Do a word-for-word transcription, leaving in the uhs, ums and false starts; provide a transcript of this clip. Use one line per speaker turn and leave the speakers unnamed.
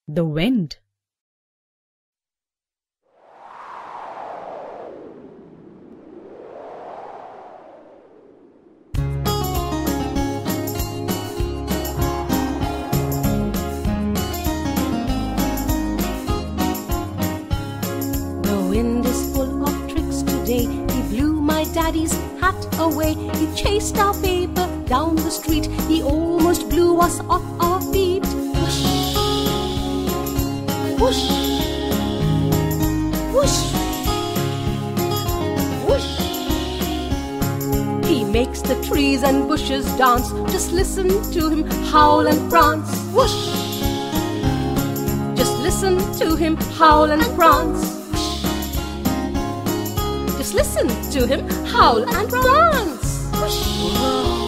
The wind.
The wind is full of tricks today. He blew my daddy's hat away. He chased our paper down the street. He almost blew us off our feet. Whoosh, whoosh, whoosh, whoosh. He makes the trees and bushes dance. Just listen to him howl and prance. Whoosh. Just listen to him howl and prance. Just listen to him howl and prance. Whoosh.